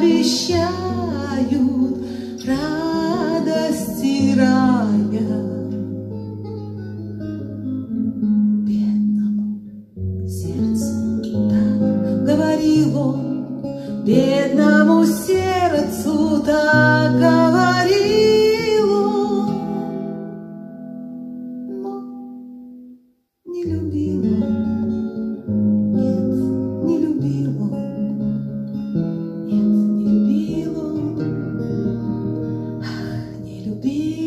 обещают радости рая. Бедному сердцу так говорил он, бедному сердцу так говорил он, но не любил он, нет, не любил он, нет, не любил он, ах, не любил.